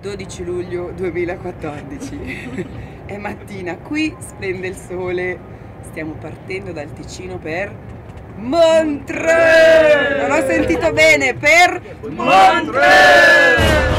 12 luglio 2014. È mattina, qui splende il sole. Stiamo partendo dal Ticino per Montreux! Non ho sentito bene, per Montreux!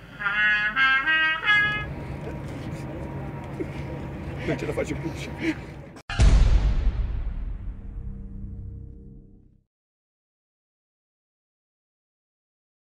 Non ce la faccio più.